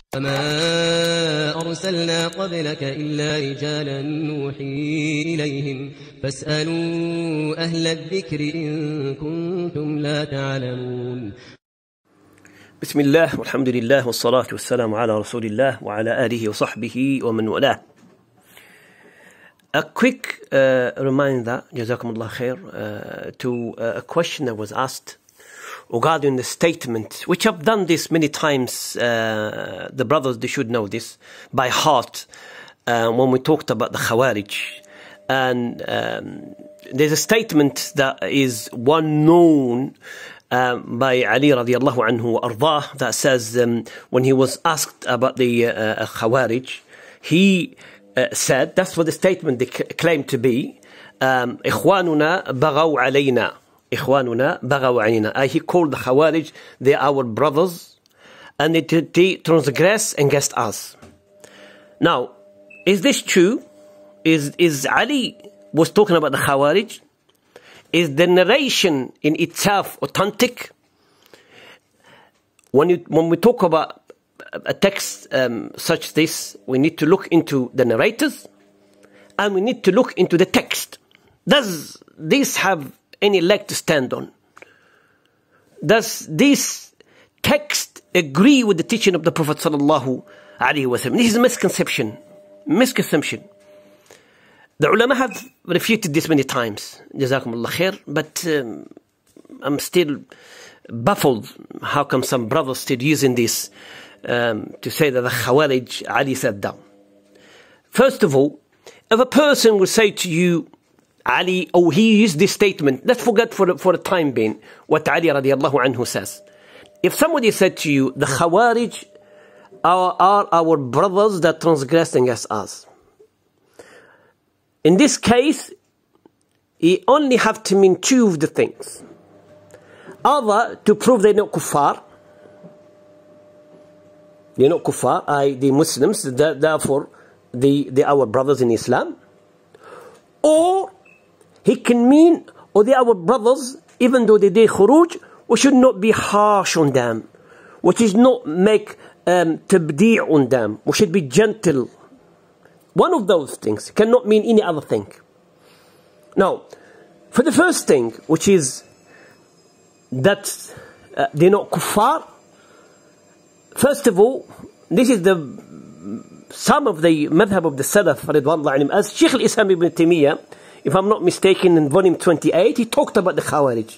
وما أرسلنا قبلك إلا رجالا نوحي إليهم فاسألوا أهل الذكر إن كنتم لا تعلمون. بسم الله والحمد لله والصلاة والسلام على رسول الله وعلى آله وصحبه ومن والاه. A quick reminder, Jazaakumullahu Khayr, to a question that was asked regarding the statement, which I've done this many times. The brothers, they should know this by heart, when we talked about the Khawarij. And there's a statement that is one known by Ali radiallahu anhu ardah, that says when he was asked about the Khawarij, he said, that's what the statement they claimed to be, إخواننا بغوا علينا, إخواننا بغوا علينا. He called the Khawarij, they are our brothers and they transgress against us. Now, is this true? Is Ali was talking about the Khawarij? Is the narration in itself authentic? When we talk about a text such this, we need to look into the narrators and we need to look into the text. Does this have any leg to stand on? Does this text agree with the teaching of the Prophet sallallahu alaihi wasallam? This is a misconception. The ulama have refuted this many times, Jazaakumullahu Khayr, but I'm still baffled how come some brothers still using this to say that the Khawarij, Ali said that. First of all, if a person will say to you, Ali, or he used this statement, let's forget for the time being what Ali radiallahu anhu says. If somebody said to you, the Khawarij are our brothers that transgress against us, in this case, he only have to mean two of the things. Either to prove they're not kuffar, they're not kuffar, the Muslims, therefore they are our brothers in Islam. Or he can mean, or they are our brothers, even though they did khuruj, we should not be harsh on them. We should not make tabdi' on them. We should be gentle. One of those things cannot mean any other thing. Now, for the first thing, which is that they're not kuffar, first of all, this is some of the madhab of the Salaf, Ridwanullah alayhim, as Shaykh al-Islam ibn Taymiyyah, if I'm not mistaken, in volume 28, he talked about the Khawarij.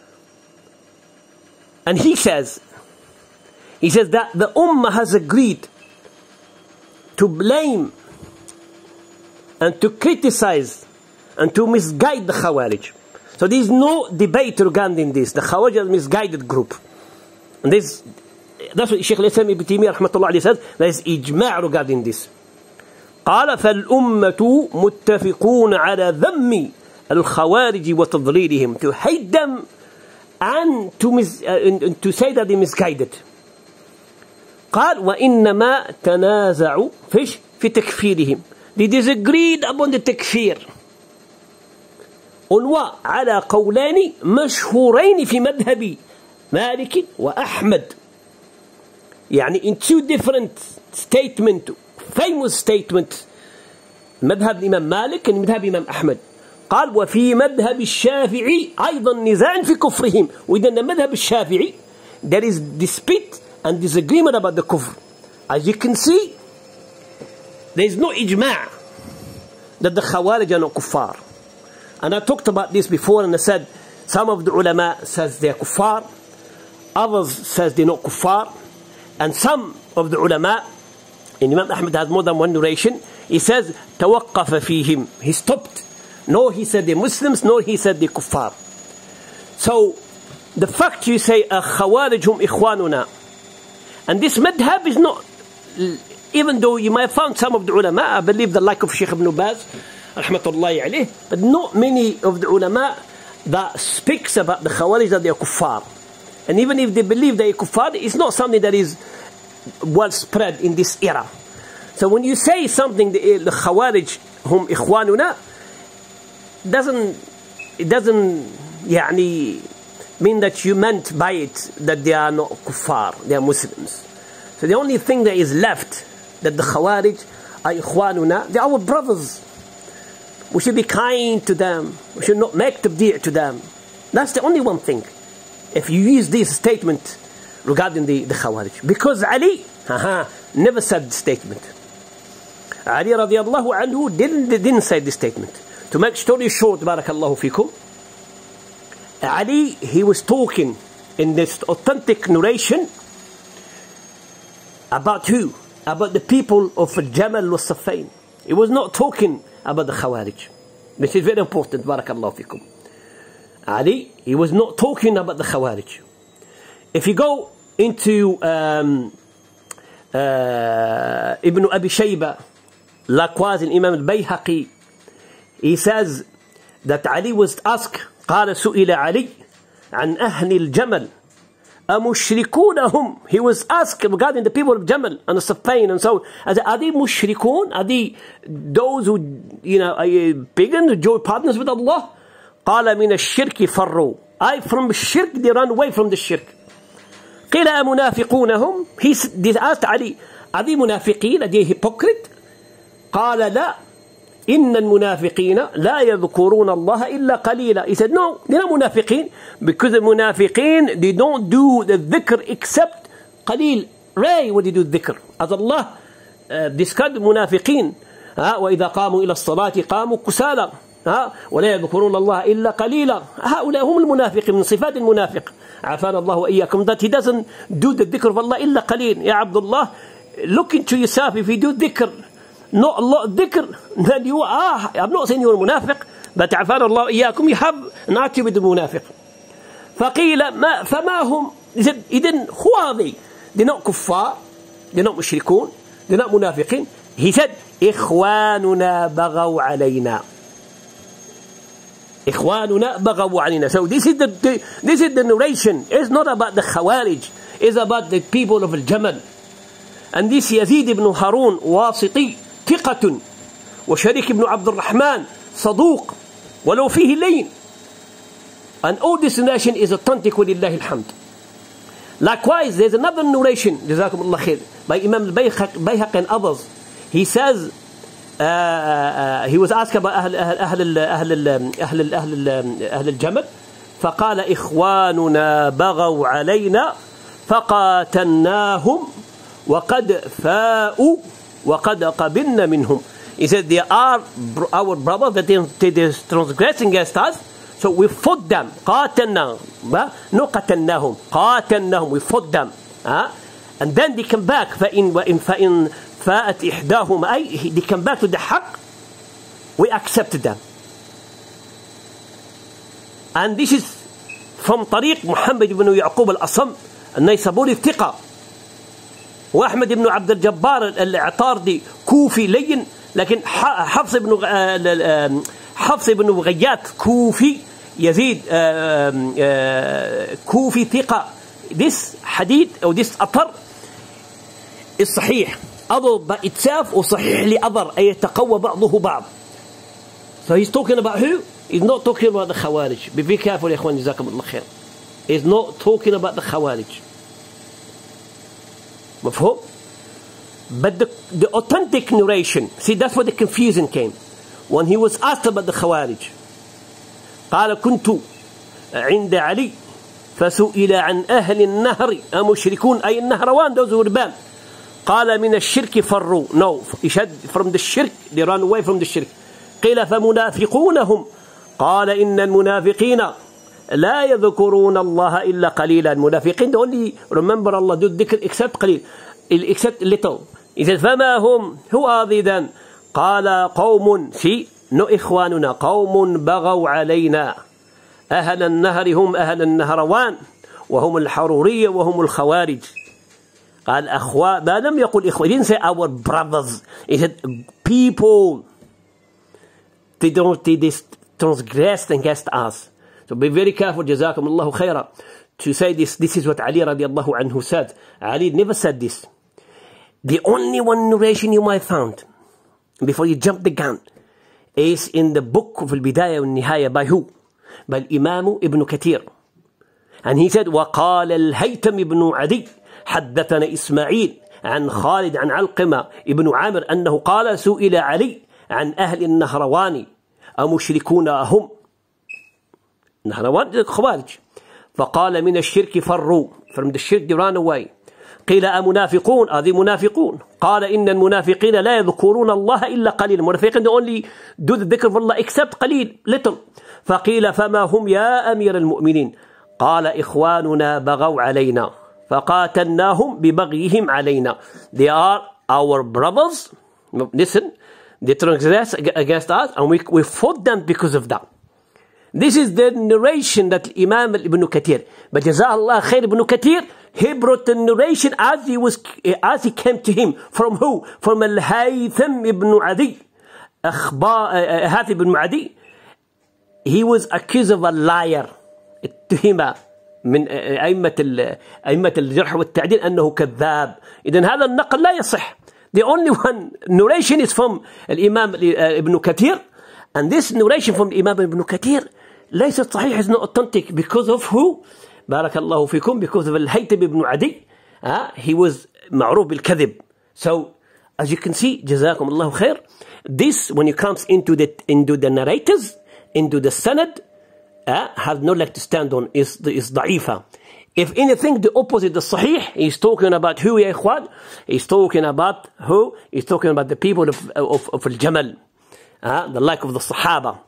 And he says that the Ummah has agreed to blame and to criticize and to misguide the Khawarij. So there is no debate regarding this. The Khawarij is a misguided group. And that's what Shaykh al-Islam ibn Taymiyyah rahmatullah alayhi says, there is ijma' regarding this. قال فالأمة متفقون على ذم الخوارج وتضليلهم, to hate them and to say that they misguided. قال وإنما تنازعوا في تكفيرهم, they disagreed upon the takfir. On what? على قولان مشهورين في مذهب مالك وأحمد. يعني in two different statements, famous statement, مذهب الإمام مالك and مذهب الإمام أحمد. قال وفي مذهب الشافعي أيضا نزاع في كفرهم. Within the مذهب الشافعي there is dispute and disagreement about the kufr. As you can see, there is no ijma' that the Khawarij are not kuffar. And I talked about this before and I said some of the ulama says they are kuffar, others says they're not kuffar, and some of the ulama, and Imam Ahmad has more than one narration, he says توقف فيهم, he stopped. Nor he said they're Muslims, nor he said they're kuffar. So the fact you say Khawarij hum ikhwanuna, and this madhab is not, even though you might have found some of the ulama, I believe the like of Shaykh ibn Baz rahmatullahi alayh, but not many of the ulama that speaks about the Khawarij that they are kuffar. And even if they believe they are kuffar, it's not something that is well spread in this era. So when you say something, the Khawarij hum ikhwanuna, it doesn't يعني mean that you meant by it that they are not kuffar, they are Muslims. So the only thing that is left, that the Khawarij are ikhwanuna, they are our brothers. We should be kind to them. We should not make tabdi' to them. That's the only one thing. If you use this statement regarding the Khawarij. Because Ali never said the statement. Ali radiallahu anhu didn't say this statement. To make story short, barakallahu fikum, Ali, he was talking in this authentic narration about who? About the people of Jamal wa Safain. He was not talking about the Khawarij. This is very important, barakallahu fikum. Ali, he was not talking about the Khawarij. If you go into Ibn Abi Shayba, likewise in Imam al-Bayhaqi, he says that Ali was asked, قال سئل علي عن أهل الجمل أمشركونهم. He was asked regarding the people of Jamal and the Safain and so on. Are they mushrikun? Are they those who, are pagan, who join partners with Allah? قال من الشرك فروا. From shirk they run away from the shirk. قيل أمنافقونهم. He asked Ali, are they munafiqeen? Are they hypocrite? قال لا إن المنافقين لا يذكرون الله إلا قليلا. He said no, they're not munafiqeen, because the munafiqeen, they don't do the dhikr except قليل, rare when they do dhikr. As Allah described the munafiqeen, وإذا قاموا إلى الصلاة قاموا كسالى ولا يذكرون الله إلا قليلا. هؤلاء هم المنافقين، من صفات المنافق. عافانا الله وإياكم. That he doesn't do the dhikr of Allah إلا قليل. يا عبد الله, look into yourself. If you do dhikr, not a lot of dhikr, then you are, I'm not saying you're a munafiq, but عافانا الله وإياكم, you have an attribute of munafiq. فقيل فما هم. He said, he didn't, who are they? They're not kuffar, they're not mushrikun, they're not munafiqin. He said, إخواننا بغوا علينا. إخواننا بغوا علينا. So this is the narration. It's not about the Khawarij, it's about the people of Al-Jamal. And this Yazid ibn Harun واسطي ثقة وشريك ibn عبد الرحمن صدوق ولو فيه لين. And all this narration is authentic, ولله الحمد. Likewise, there's another narration, Jazaakumullahu Khayr, by Imam al-Bayhaqi and others. He says, he was asked about أهل الجمل فقال إخواننا بغوا علينا فقاتلناهم وقد فاءوا وقد قبلنا منهم. He said, they are our brothers that they transgressing against us, so we fought them. قاتلنا, no قتلناهم, قاتلناهم, we fought them. And then they come back. فإن فاءت إحداهم, أي they come back to the haqq, we accepted them. And this is from طريق محمد بن يعقوب الأصم النيسابوري الثقة، وأحمد بن عبد الجبار العطاردي كوفي لين، لكن حفص بن غيات كوفي، يزيد كوفي ثقة. This hadith or this أثر is صحيح other by itself or صحيح لأثر، أي يتقوى بعضه بعض. So he's talking about who? He's not talking about the Khawarij. Be very careful, يا إخوان، جزاكم الله خير. He's not talking about the Khawarij. مفهوم؟ But the authentic narration, see, that's where the confusion came. When he was asked about the Khawarij, قال كنت عند علي فسئل عن أهل النهر أمشركون، أي النهروان، those who rebel. قال من الشرك فروا. No, from the shirk, they run away from the shirk. قيل فمنافقونهم. قال إن المنافقين لا يذكرون الله إلا قليلا. المنافقين they only remember Allah, do dhikr except قليل, except little. He said فما هم, who are they then? قال قوم, see, no إخواننا، قوم بغوا علينا. أهل النهر هم أهل النهروان وهم الحرورية وهم الخوارج. قال أخوان، ما لم يقل إخوان. He didn't say our brothers. He said people. They transgressed against us. So be very careful, Jazaakumullahu Khayr, to say this. This is what Ali radiallahu anhu said. Ali never said this. The only one narration you might find, before you jump the gun, is in the book of Al-Bidayah wal-Nihaya. By who? By Imam Ibn Kathir. And he said, وقال الهيثم بن عدي حدثنا إسماعيل عن خالد عن علقمة ابن عامر أنه قال سئل علي عن أهل النهروان أمشركون هم؟ نهروان خوارج. فقال من الشرك فروا. From the shirk they ran away. قيل أمنافقون؟ هذه منافقون. قال إن المنافقين لا يذكرون الله إلا قليل. المنافقين they only do the dhikr of Allah except قليل, little. فقيل فما هم يا أمير المؤمنين؟ قال إخواننا بغوا علينا فقاتلناهم ببغيهم علينا. They are our brothers. Listen, they transgressed against us and we fought them because of that. This is the narration that Imam Ibn Kathir. But Jazaakumullahu Khayr Ibn Kathir, he brought the narration as he came to him. From who? From Al-Haytham Ibn Adi. Hathib Ibn Adi. He was accused of a liar. اتهم من أئمة الجرح والتعديل أنه كذاب. إذن هذا النقل لا يصح. The only one narration is from الإمام Ibn Kathir, and this narration from Imam Ibn Kathir ليست صحيح, is not authentic. Because of who? بارك الله فيكم. Because of Al-Haytham Ibn Adi. He was معروف بالكذب. So as you can see, Jazaakumullahu Khayr, this when it comes into the narrators, into the sanad, has no leg to stand on, is da'ifa. If anything, the opposite, the sahih, he's talking about who, ya ikhwan? He's talking about who? He's talking about the people of al-Jamal, the like of the Sahaba.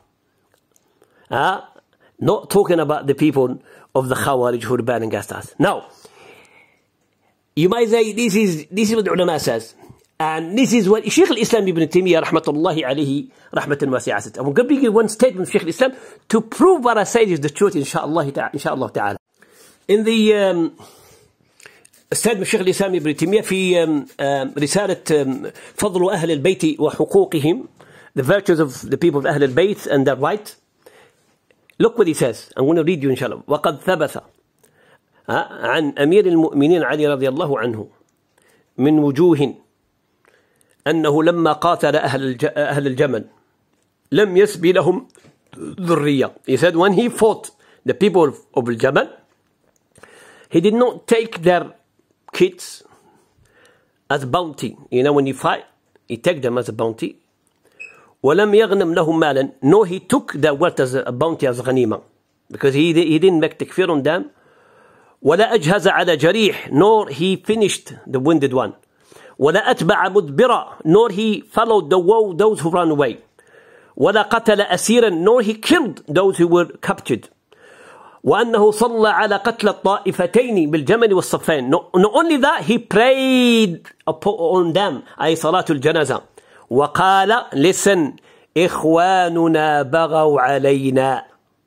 Not talking about the people of the Khawarij who rebel against us. Now, you might say this is what the ulama says. And this is what Shaykh al-Islam Ibn Taymiyyah rahmatullahi alayhi rahmatan wasi'ah said. I'm going to give you one statement of Shaykh al-Islam to prove what I say is the truth, inshallah ta'ala. In the statement of Shaykh al-Islam Ibn Taymiyyah في رسالة فضل أهل البيت وحقوقهم, the virtues of the people of Ahl al-Bayt and their right. Look what he says. I'm going to read you inshallah. وقد ثبت عن أمير المؤمنين علي رضي الله عنه من وجوه أنه لما قاتل أهل الجمل لم يسبي لهم ذرية. He said when he fought the people of Al-Jamal, he did not take their kids as bounty. You know, when you fight, he take them as a bounty. ولم يغنم لهم مالا. No, he took their wealth as a bounty, as غنيمة, because he didn't make takfir on them. ولا أجهز على جريح. Nor he finished the wounded one. ولا أتبع مدبرا. Nor he followed those who ran away. ولا قتل أسيرا. Nor he killed those who were captured. وأنه صلى على قتل الطائفتين بالجمل والصفين. Not only that, he prayed on them, أي صلاة الجنازة. وقال, listen, إخواننا بغوا علينا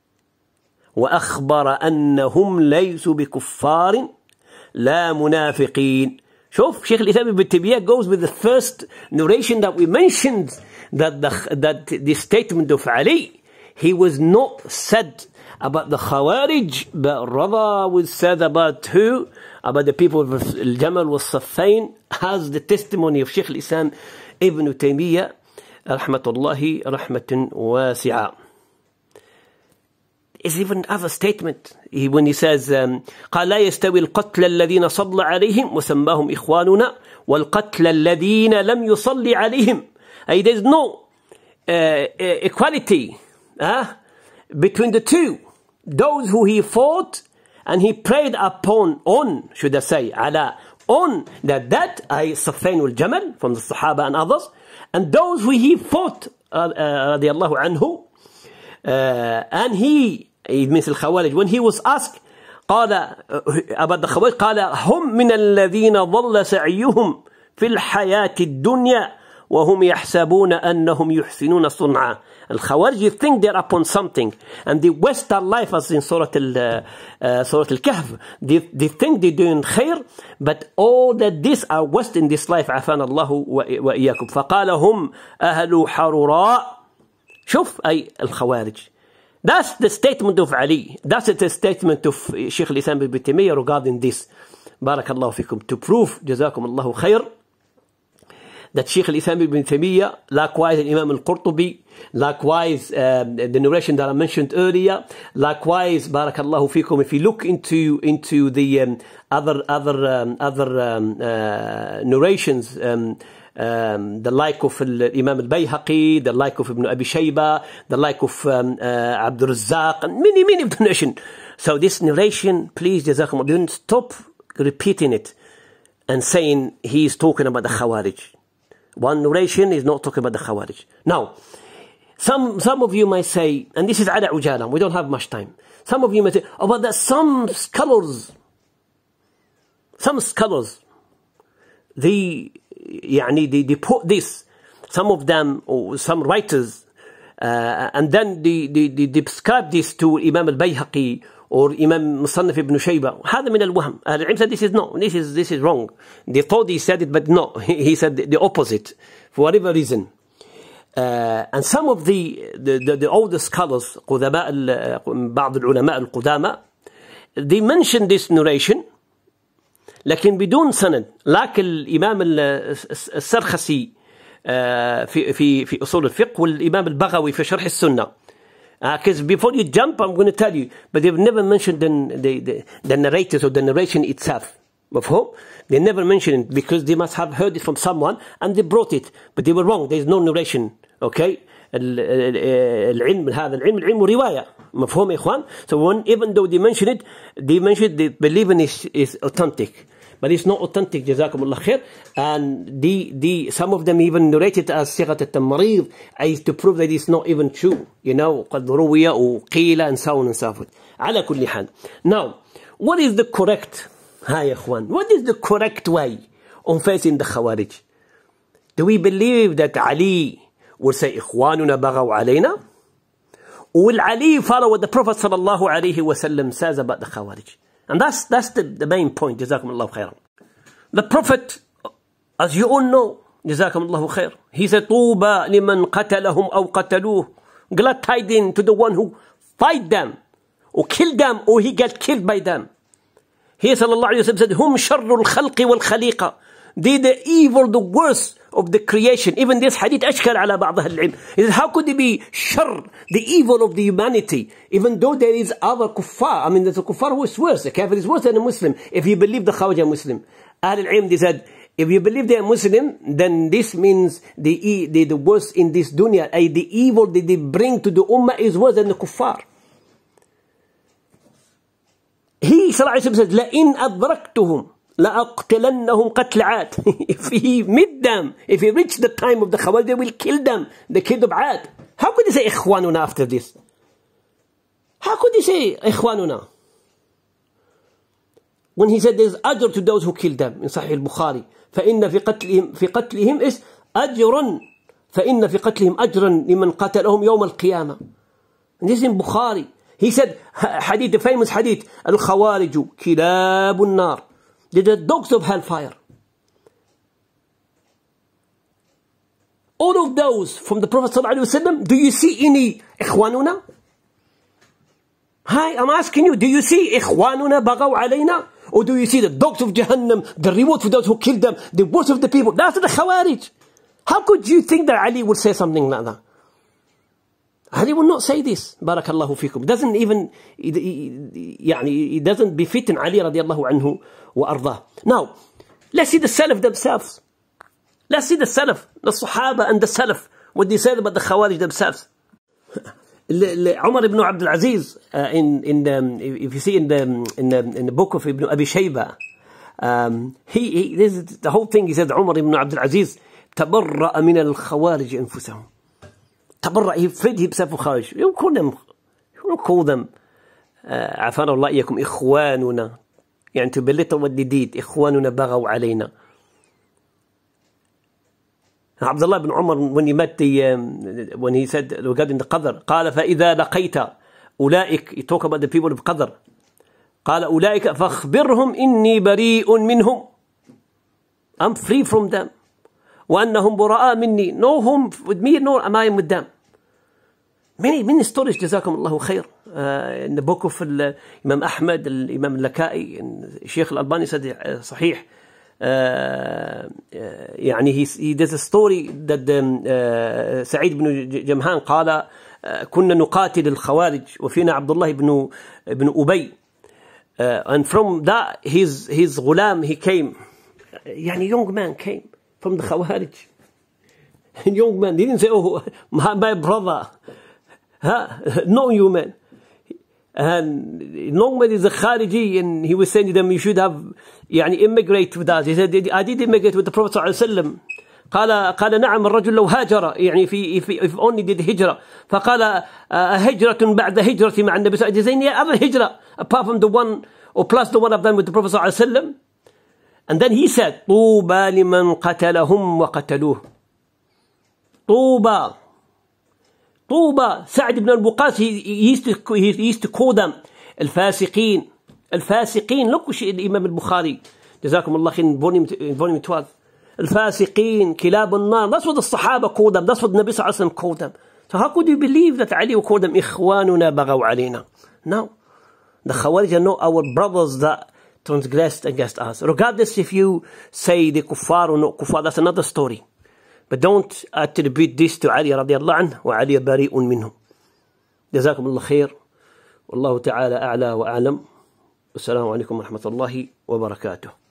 وأخبر أنهم ليسوا بكفار لا منافقين. شوف Shaykh al-Islam Ibn Taymiyyah goes with the first narration that we mentioned, that the statement of Ali, he was not said about the Khawarij, but rather was said about who? About the people of Al-Jamal was Safain, as the testimony of Shaykh al-Islam Ibn Taymiyyah rahmatullahi rahmatan wasi'a. Is even other statement when he says قال لا يستوي القتل الذين صلى عليهم وسماهم إخواننا والقتل الذين لم يصلي عليهم. There is no equality between the two. Those who he fought and he prayed upon, should I say, on that I Safain al-Jamal from the Sahaba and others, and those who he fought radiyallahu anhu, and he means al-Khawarij, when he was asked قال about the Khawarij, قال هم من الذين ضل سعيهم في الحياة الدنيا وهم يحسبون أنهم يحسنون صنعا. Al-Khawarij, you think they're upon something, and they waste their life, as in Surah Al-Kahf. They think they're doing khair, but all that these are waste in this life. عافانا الله وإياكم. فقال هم أهل حروراء. شوف أي الخوارج. That's the statement of Ali. That's the statement of Shaykh al-Islam Ibn Taymiyyah regarding this. بارك الله فيكم. To prove, Jazaakumullahu Khayr, that Shaykh al-Islam ibn Taymiyyah, likewise Imam al-Qurtubi, likewise the narration that I mentioned earlier, likewise, barakallahu fikum, if you look into the other narrations, the like of Imam al-Bayhaqi, the like of Ibn Abi Shayba, the like of Abdul Razzaq, and many of the narration. So this narration, please, Jazakumullah, don't stop repeating it and saying he is talking about the Khawarij. One narration is not talking about the Khawarij. Now, some of you might say, and this is ala ujala, we don't have much time. Some of you might say, oh, but there's some scholars, they put this, some of them, or some writers, and then they describe this to Imam al-Bayhaqi or Imam Musannaf ibn Shayba. هذا من الوهم. Al-Ilm said this is wrong. They thought he said it, but no, he said the opposite for whatever reason. And some of the older scholars, قدماء بعض العلماء القدامى, they mentioned this narration لكن بدون سند. لكن الإمام السرخسي في أصول الفقه والإمام البغوي في شرح السنة. Because before you jump, I'm going to tell you, but they've never mentioned the narrators or the narration itself. مفهوم? They never mentioned it because they must have heard it from someone and they brought it, but they were wrong. There is no narration. Okay? العلم هذا العلم رواية. مفهوم يا إخوان? So even though they mention it, they believe in it is authentic. But it's not authentic, Jazaakumullahu Khayr. And some of them even narrated as صيغة التمريض, as to prove that it's not even true. You know, قد روي وقيل and so on and so forth. على كل حال. Now, what is the correct, يا إخوان, what is the correct way on facing the Khawarij? Do we believe that Ali will say إخواننا بغوا علينا? Or will Ali follow what the Prophet sallallahu alayhi wa sallam says about the Khawarij? And that's the main point. Jazaakumullahu Khayr. The Prophet, as you all know, Jazaakumullahu Khayr, he said, طوبى لمن قتلهم أو قتلوه. Glad tidings to the one who fight them, or kill them, or he got killed by them. He sallallahu alayhi wa sallam said, هم شر الخلق والخليقة. They the evil, the worst of the creation. Even this hadith أشكل على بعض أهل العلم. He said, how could it be shar, the evil of the humanity, even though there is other kuffar? I mean, there's a kuffar who is worse. A kafir is worse than a Muslim. If you believe the Khawarij are Muslim. Ahl al-Ilm, they said, if you believe they are Muslim, then this means the worst in this dunya. The evil that they bring to the ummah is worse than the kuffar. He sallallahu alayhi wa sallam said, لَإِنْ أَدْرَكْتُهُمْ لَأَقْتِلَنَّهُمْ قَتْلَ عَادٍ. If he meet them, if he reach the time of the Khawarij, they will kill them, the kid of Aad. How could he say إخواننا after this? How could he say إخواننا? When he said there's ajr to those who killed them in Sahih al-Bukhari. فإن في قتلهم is أجرا. فإن في قتلهم أجرا لمن قتلهم يوم القيامة. And this is in Bukhari. He said, hadith, the famous hadith, الخوارج كلاب النار. They're the dogs of hellfire. All of those from the Prophet ﷺ, do you see any إخواننا? Hi, I'm asking you, do you see إخواننا بغوا علينا? Or do you see the dogs of Jahannam, the reward for those who killed them, the worst of the people? That's the Khawarij. How could you think that Ali would say something like that? Ali will not say this. Barakallahu fikum. It doesn't even, it doesn't befit Ali radiallahu anhu wa ardah. Now, let's see the Salaf themselves. Let's see the Salaf, the Sahaba and the Salaf, what they said about the Khawarij themselves. Umar ibn Abdul Aziz, if you see in the book of Ibn Abi Shayba, this is the whole thing. He said, Umar ibn Abdul Aziz, تبرأ من الخوارج أنفسهم. تبرأ, he freed himself from Khawarij. You don't call them عافانا الله إياكم إخواننا, يعني to belittle what they did. إخواننا بغوا علينا. Abdullah ibn Umar, when he met when he said regarding the Qadr, قال فإذا لقيت أولئك, he talk about the people of Qadr, قال أولئك فاخبرهم إني بريء منهم, I'm free from them, وأنهم براء مني, no home with me nor am I with them. Many stories, Jazaakumullahu Khayr, in the book of Imam Ahmad, Imam al-Lakai, and Shaykh al-Albani said صحيح, يعني he does a story that سعيد بن جمهان قال كنا نقاتل الخوارج وفينا عبد الله بن أبي and from that his غلام he came يعني young man came from the Khawarij. Young man, he didn't say, oh, my brother. No, you man. And young man is a Khariji, and he was saying to them, you should have immigrate with us. He said, I did immigrate with the Prophet صلى الله عليه وسلم. قال نعم الرجل لو هاجر يعني if only did hijrah. فقال هجرة بعد هجرة مع النبي صلى الله عليه وسلم. Yeah, other hijrah apart from the one or plus the one I've done with the Prophet صلى الله عليه وسلم. And then he said, طوبى لمن قتلهم وقتلوه. طوبى سعد بن الوقاص he used to call them الفاسقين. Look what الإمام البخاري جزاكم الله خير volume 12 الفاسقين كلاب النار. That's what the Sahaba called them. That's what the Nabi صلى الله عليه وسلم called them. So how could you believe that Ali would call them إخواننا بغوا علينا? No, the Khawarij are not our brothers that transgressed against us. Regardless if you say the kuffar or not kuffar, that's another story. But don't attribute this to Ali radiallahu anhu وعلي بريء منهم. جزاكم الله خير والله تعالى أعلى وأعلم. والسلام عليكم ورحمة الله وبركاته.